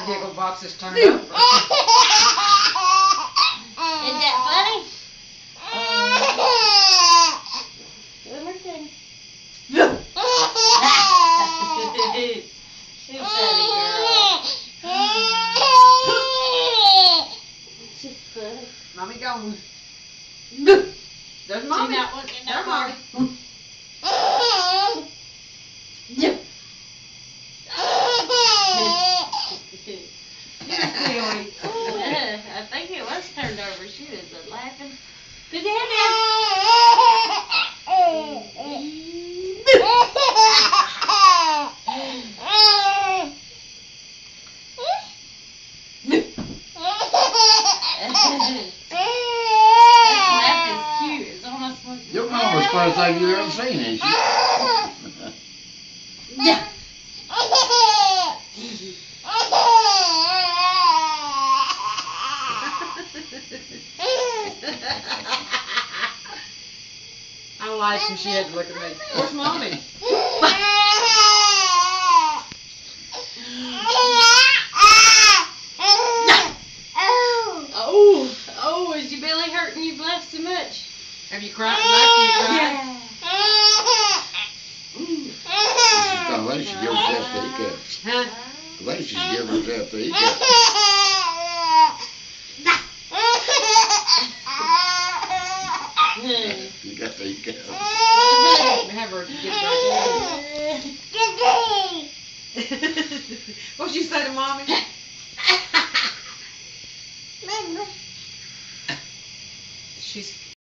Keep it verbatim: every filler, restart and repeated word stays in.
the giggle box is turned over. Isn't that funny? One more thing. She's funny, girl. She's funny. Mommy gone. There's She mommy. not wanting There's no mommy. more. Silly. I think it was turned over. She was uh, laughing. Put your head That laugh is cute. It's almost like Your mama's the first thing you ever seen, ain't she? Yeah. I liked when she had to look at me. Where's mommy? Oh, oh, is your belly hurting? You've laughed so much. Have you cried? Have you cried? I think she give herself the hiccups. Huh? I think she's giving herself the hiccups. You got the hiccups. Have her get right. What'd you say to mommy? She's